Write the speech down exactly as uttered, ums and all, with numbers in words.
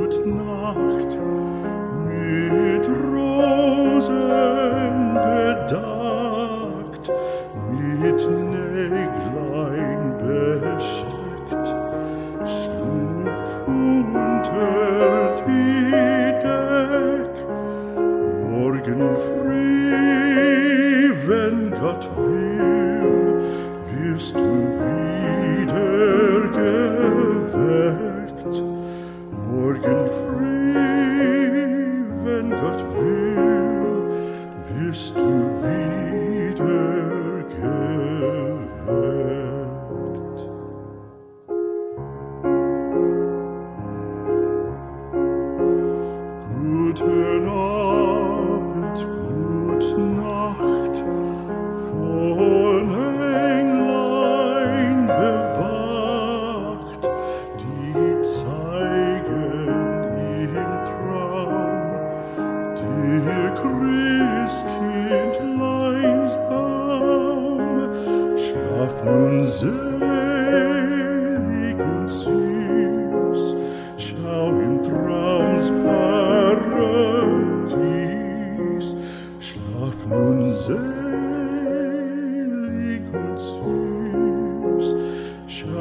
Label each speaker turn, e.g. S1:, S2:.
S1: Nacht, mit Rosen bedeckt, mit Näglein besteckt, schlupf unter die Deck. Morgen früh, wenn Gott will, wirst du wieder geweckt. Morgen früh, wenn Gott will, wirst du wieder geweckt. Guten Abend, gute Nacht, von Englein bewacht, die zeigen im Traum der Christkindleins Baum. Schlaf nun selig und süß, schau im Traums Paradies. Schlaf nun selig und süß, schau